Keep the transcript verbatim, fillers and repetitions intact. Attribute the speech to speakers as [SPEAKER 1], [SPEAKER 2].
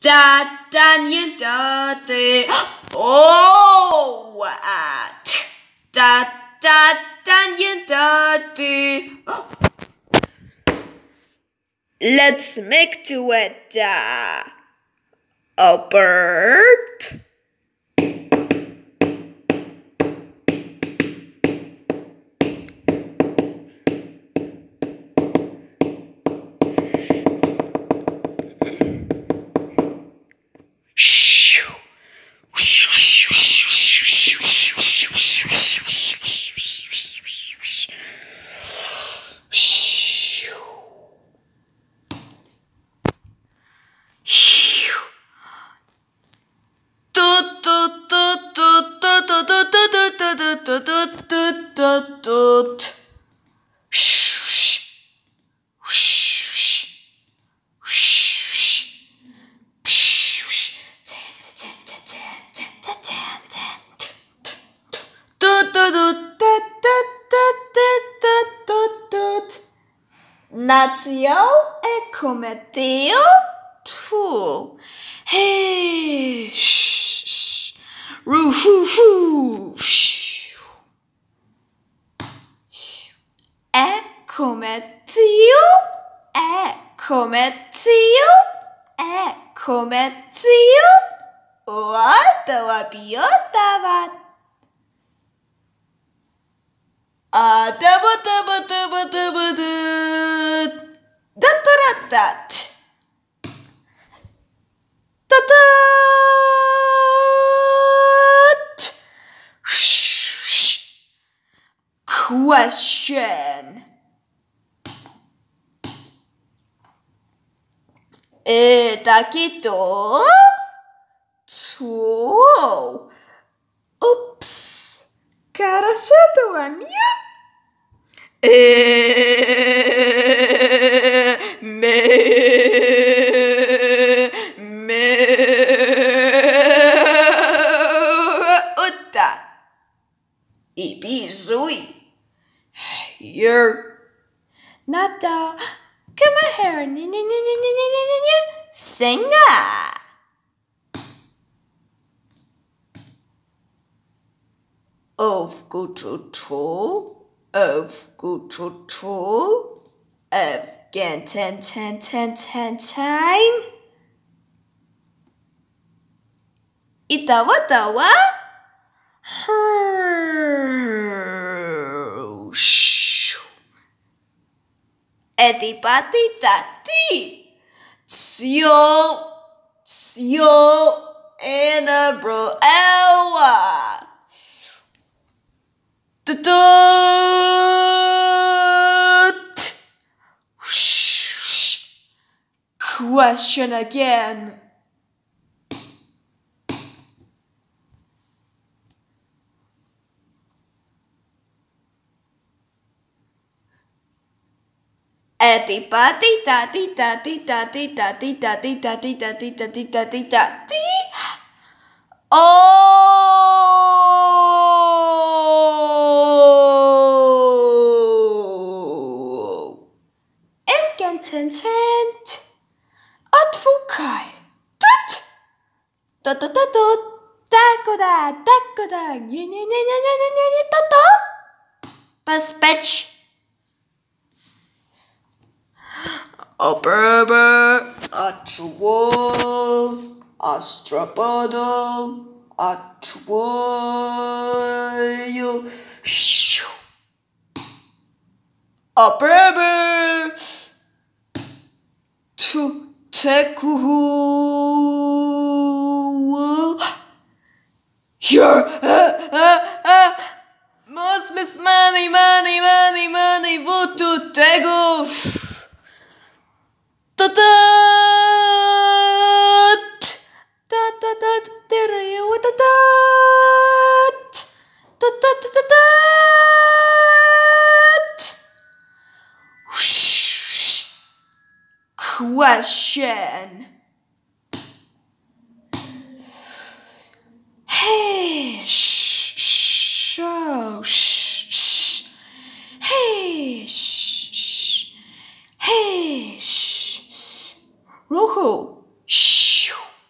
[SPEAKER 1] da Daniel dirty. Oh, ah, t- da da Daniel dirty. Let's make duet. Da. A bird. Nazio e come Dio tu. Hey, shh, ru hu hu. È come Dio, è come Dio, è come Dio. Guarda la biota. Ah, double, double, double, double, double, da da da da, da da, question. E takito to. Oops, karashato wa mia. E me me utta ibizui here nada come here ni ni ni ni ni ni ni ni singa of go to to of go to to of gen ten ten ten ten ten itawa tawa etipati tati tsio tsio enabro elwa Tut question again. Etipati tati tati tati tati tati tati tati tati tati tati. Oh! If content advokai. Tut! Tut tut tut tut. Dakoda dakoda. Ni ni ni ni ni ni ni tata. Paspech. A berber, a troll, a strapodo, a troll, a berber, to teku, your, uh, uh, uh, must miss money, money, money, money, votu tego. Tut tut tut tut there you with the tut tut tut tut tut question. Hey shh shh shh hey shh hey shh Rojo, shoo,